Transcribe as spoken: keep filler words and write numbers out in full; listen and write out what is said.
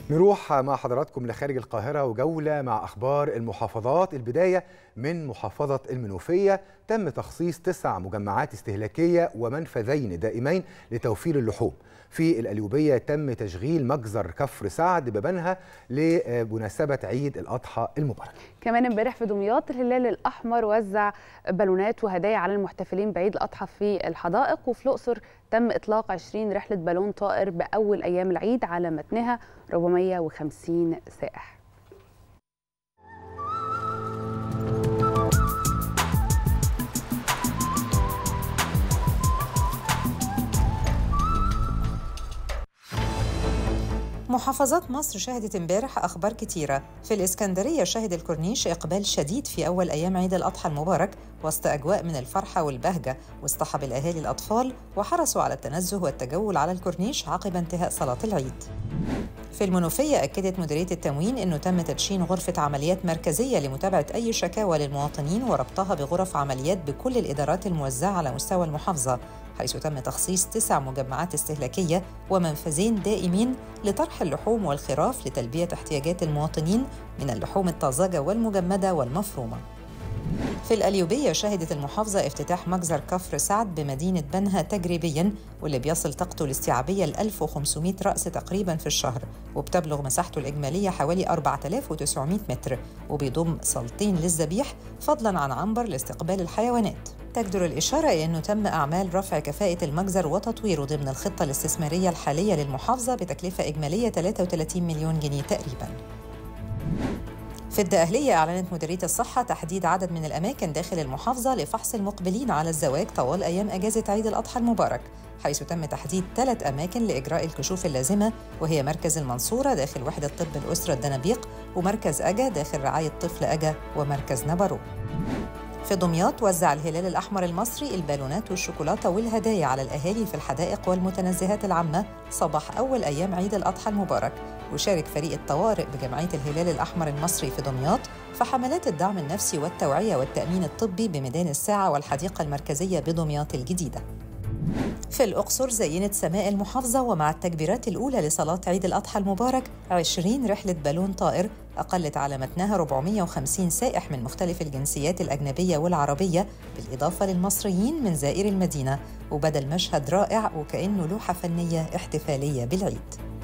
نروح مع حضراتكم لخارج القاهرة وجولة مع أخبار المحافظات. البداية من محافظة المنوفية، تم تخصيص تسع مجمعات استهلاكية ومنفذين دائمين لتوفير اللحوم. في القليوبية تم تشغيل مجزر كفر سعد ببنها لمناسبة عيد الأضحى المبارك. كمان امبارح في دمياط الهلال الأحمر وزع بالونات وهدايا على المحتفلين بعيد الأضحى في الحدائق، وفي الأقصر تم إطلاق عشرين رحلة بالون طائر بأول أيام العيد على متنها أربعمائة وخمسين سائح. محافظات مصر شهدت امبارح أخبار كتيرة. في الإسكندرية شهد الكورنيش إقبال شديد في أول أيام عيد الأضحى المبارك وسط أجواء من الفرحة والبهجة، واصطحب الأهالي الأطفال وحرصوا على التنزه والتجول على الكورنيش عقب انتهاء صلاة العيد. في المنوفية أكدت مديرية التموين أنه تم تدشين غرفة عمليات مركزية لمتابعة أي شكاوى للمواطنين وربطها بغرف عمليات بكل الإدارات الموزعة على مستوى المحافظة، حيث تم تخصيص تسع مجمعات استهلاكية ومنفذين دائمين لطرح اللحوم والخراف لتلبية احتياجات المواطنين من اللحوم الطازجة والمجمدة والمفرومة. في القليوبية شهدت المحافظة افتتاح مجزر كفر سعد بمدينة بنها تجريبياً، واللي بيصل طاقته الاستيعابية ل ألف وخمسمائة رأس تقريباً في الشهر، وبتبلغ مساحته الإجمالية حوالي أربعة آلاف وتسعمائة متر، وبيضم صالتين للذبيح فضلاً عن عنبر لاستقبال الحيوانات. تجدر الإشارة إلى أنه تم أعمال رفع كفاءة المجزر وتطويره ضمن الخطة الاستثمارية الحالية للمحافظة بتكلفة إجمالية ثلاثة وثلاثين مليون جنيه تقريباً. في الدقهلية أعلنت مديرية الصحة تحديد عدد من الأماكن داخل المحافظة لفحص المقبلين على الزواج طوال أيام أجازة عيد الأضحى المبارك، حيث تم تحديد ثلاث أماكن لإجراء الكشوف اللازمة، وهي مركز المنصورة داخل وحدة طب الأسرة الدنابيق، ومركز أجا داخل رعاية طفل أجا، ومركز نبرو. في دمياط وزع الهلال الأحمر المصري البالونات والشوكولاتة والهدايا على الأهالي في الحدائق والمتنزهات العامة صباح أول أيام عيد الأضحى المبارك، وشارك فريق الطوارئ بجمعية الهلال الأحمر المصري في دمياط في حملات الدعم النفسي والتوعية والتأمين الطبي بميدان الساعة والحديقة المركزية بدمياط الجديدة. في الأقصر زينت سماء المحافظة ومع التكبيرات الأولى لصلاة عيد الأضحى المبارك عشرين رحلة بالون طائر أقلت على متنها أربعمائة وخمسين سائح من مختلف الجنسيات الأجنبية والعربية، بالإضافة للمصريين من زائري المدينة، وبدا المشهد رائع وكأنه لوحة فنية احتفالية بالعيد.